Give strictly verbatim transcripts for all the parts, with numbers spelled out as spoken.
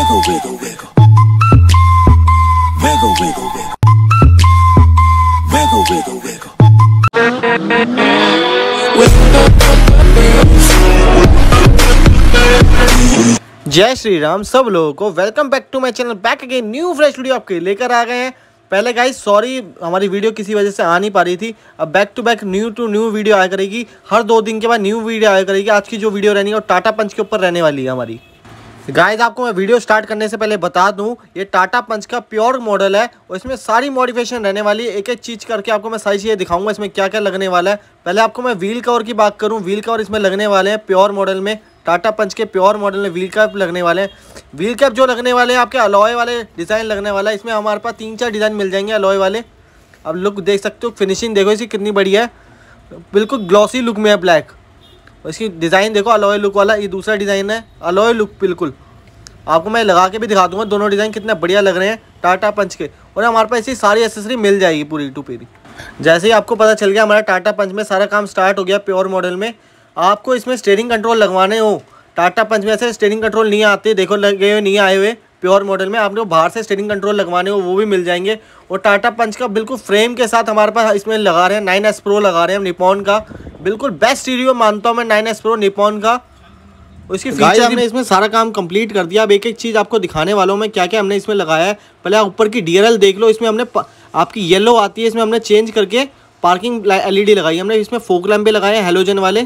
Wiggle, wiggle, wiggle. Wiggle, wiggle, wiggle. Wiggle, wiggle, wiggle. जय श्री राम सब लोगों को। Welcome back to my channel. Back again new fresh video आपके लेकर आ गए हैं। पहले गाइस सॉरी हमारी वीडियो किसी वजह से आ नहीं पा रही थी। अब back to back new to new video आया करेगी। हर दो दिन के बाद न्यू वीडियो आया करेगी। आज की जो वीडियो रहनी है वो टाटा पंच के ऊपर रहने वाली है हमारी। गाइस आपको मैं वीडियो स्टार्ट करने से पहले बता दूं, ये टाटा पंच का प्योर मॉडल है और इसमें सारी मॉडिफिकेशन रहने वाली है। एक एक चीज़ करके आपको मैं सारी चीज़ें दिखाऊंगा इसमें क्या क्या लगने वाला है। पहले आपको मैं व्हील कवर की बात करूं, व्हील कवर इसमें लगने वाले हैं प्योर मॉडल में। टाटा पंच के प्योर मॉडल में व्हील कैप लगने वाले हैं। व्हील कैप जो लगने वाले हैं आपके अलॉय वाले डिज़ाइन लगने वाला है। इसमें हमारे पास तीन चार डिज़ाइन मिल जाएंगे अलॉय वाले। अब लुक देख सकते हो, फिनिशिंग देखो इसकी कितनी बढ़िया है, बिल्कुल ग्लॉसी लुक में है ब्लैक। इसकी डिज़ाइन देखो अलॉय लुक वाला, ये दूसरा डिज़ाइन है अलॉय लुक। बिल्कुल आपको मैं लगा के भी दिखा दूंगा दोनों डिज़ाइन कितने बढ़िया लग रहे हैं टाटा पंच के। और हमारे पास ऐसी सारी एसेसरी मिल जाएगी पूरी टू पूरी। जैसे ही आपको पता चल गया हमारा टाटा पंच में सारा काम स्टार्ट हो गया प्योर मॉडल में। आपको इसमें स्टीयरिंग कंट्रोल लगवाने हो, टाटा पंच में ऐसे स्टीयरिंग कंट्रोल नहीं आते, देखो लगे हुए नहीं आए हुए प्योर मॉडल में। आपने बाहर से स्टीयरिंग कंट्रोल लगवाने हो वो भी मिल जाएंगे। और टाटा पंच का बिल्कुल फ्रेम के साथ हमारे पास इसमें लगा रहे हैं नाइन एस प्रो लगा रहे हैं हम निपॉन का। बिल्कुल बेस्ट स्टीरियो मानता हूँ मैं नाइन एस प्रो निपॉन का। उसकी फीचर हमने इसमें सारा काम कंप्लीट कर दिया। अब एक एक चीज़ आपको दिखाने वाला हूँ मैं क्या क्या हमने इसमें लगाया है। पहले आप ऊपर की डी एल एल देख लो। इसमें हमने आपकी येलो आती है, इसमें हमने चेंज करके पार्किंग एल ई डी लगाई हमने। इसमें फोक लैम्प भी लगाए हैं हेलोजन वाले।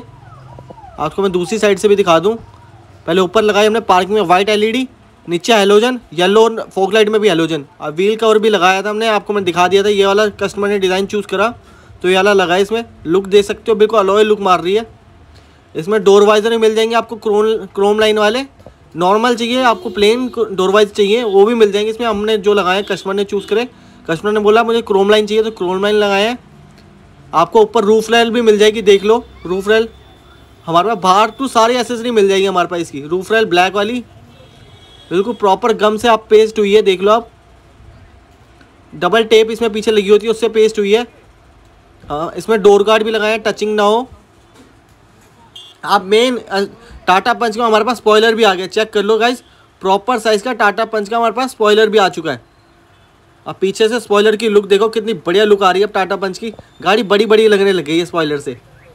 आपको मैं दूसरी साइड से भी दिखा दूँ। पहले ऊपर लगाई हमने पार्किंग में वाइट एल ई डी, नीचे हेलोजन, येलो फोक लाइट में भी हेलोजन। अब व्हील कवर भी लगाया था हमने, आपको मैं दिखा दिया था। ये वाला कस्टमर ने डिज़ाइन चूज़ करा तो ये वाला लगाया। इसमें लुक देख सकते हो, बिल्कुल अलॉय लुक मार रही है। इसमें डोर वाइजर भी मिल जाएंगे आपको क्रोम क्रोम लाइन वाले। नॉर्मल चाहिए आपको प्लेन डोर वाइज चाहिए वो भी मिल जाएंगे। इसमें हमने जो लगाए कस्टमर ने चूज़ करे, कस्टमर ने बोला मुझे क्रोम लाइन चाहिए तो क्रोम लाइन लगाए हैं। आपको ऊपर रूफ रेल भी मिल जाएगी, देख लो रूफ रेल हमारे पास। बाहर तो सारी एसेसरी मिल जाएगी हमारे पास। इसकी रूफ रेल ब्लैक वाली बिल्कुल प्रॉपर गम से आप पेस्ट हुई है, देख लो आप। डबल टेप इसमें पीछे लगी होती है उससे पेस्ट हुई है। हाँ इसमें डोर गार्ड भी लगाए हैं, टचिंग ना हो। आप मेन टाटा पंच का हमारे पास स्पॉइलर भी आ गया, चेक कर लो गाइस। प्रॉपर साइज़ का टाटा पंच का हमारे पास स्पॉइलर भी आ चुका है। अब पीछे से स्पॉइलर की लुक देखो कितनी बढ़िया लुक आ रही है। अब टाटा पंच की गाड़ी बड़ी बड़ी लगने लग गई है स्पॉइलर से।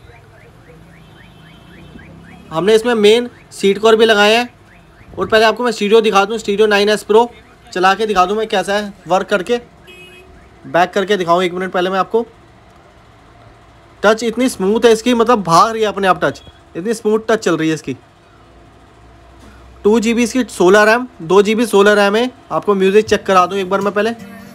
हमने इसमें मेन सीट कवर भी लगाए हैं। और पहले आपको मैं स्टीरियो दिखा दूँ, स्टीरियो नाइन एस प्रो चला के दिखा दूँ मैं कैसा है वर्क करके। बैक करके दिखाऊँ एक मिनट पहले मैं आपको। टच इतनी स्मूथ है इसकी, मतलब भाग रही है अपने आप टच, इतनी स्मूथ टच चल रही है इसकी। टू जी बी इसकी सोलह रैम, दो जी बी सोलह रैम है। आपको म्यूज़िक चेक करा दूँ एक बार मैं पहले।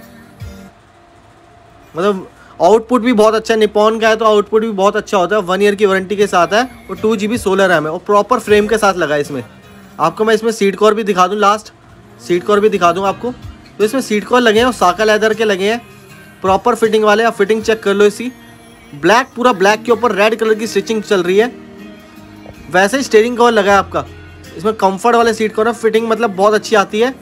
मतलब आउटपुट भी बहुत अच्छा है, निपॉन का है तो आउटपुट भी बहुत अच्छा होता है। वन ईयर की वारंटी के साथ है और टू जी बी सोलह रैम है और प्रॉपर फ्रेम के साथ लगा है इसमें। आपको मैं इसमें सीट कवर भी दिखा दूँ, लास्ट सीट कवर भी दिखा दूँ आपको। तो इसमें सीट कवर लगे हैं और साका लेदर के लगे हैं, प्रॉपर फिटिंग वाले। आप फिटिंग चेक कर लो इसकी। ब्लैक पूरा ब्लैक के ऊपर रेड कलर की स्टिचिंग चल रही है। वैसे ही स्टीयरिंग कवर लगा है आपका इसमें, कंफर्ट वाले सीट कवर। फिटिंग मतलब बहुत अच्छी आती है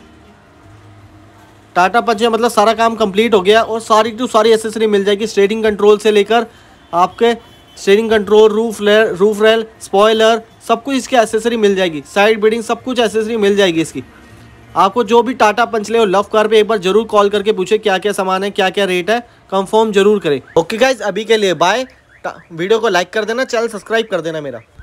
टाटा पंच में। मतलब सारा काम कंप्लीट हो गया और सारी टू सारी एसेसरी मिल जाएगी। स्टीयरिंग कंट्रोल से लेकर आपके steering control, roof rail roof rail spoiler, सब कुछ इसकी एसेसरी मिल जाएगी। साइड बीडिंग सब कुछ एसेसरी मिल जाएगी इसकी। आपको जो भी टाटा पंच ले हो लव कार पे एक बार जरूर कॉल करके पूछे क्या क्या सामान है, क्या क्या रेट है, कंफर्म जरूर करें। ओके गाइज अभी के लिए बाय। वीडियो को लाइक कर देना, चैनल सब्सक्राइब कर देना मेरा।